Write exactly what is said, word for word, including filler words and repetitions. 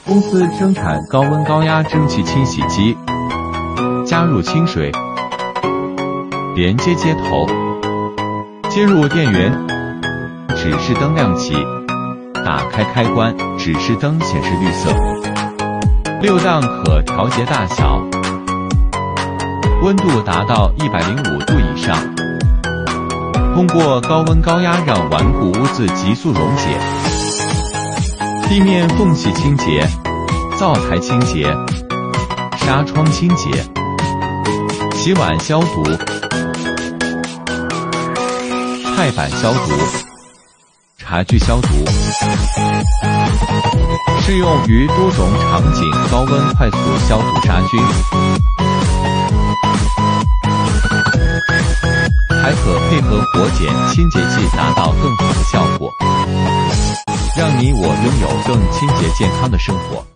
公司生产高温高压蒸汽清洗机，加入清水，连接接头，接入电源，指示灯亮起，打开开关，指示灯显示绿色。六档可调节大小，温度达到一百零五度以上。通过高温高压让顽固污渍急速溶解。地面缝隙清洁、灶台清洁、纱窗清洁、洗碗消毒、菜板消毒、茶具消毒，适用于多种场景，高温快速消毒杀菌，还可配合火碱清洁剂达到更好的效果，让你我拥有更清洁健康的生活。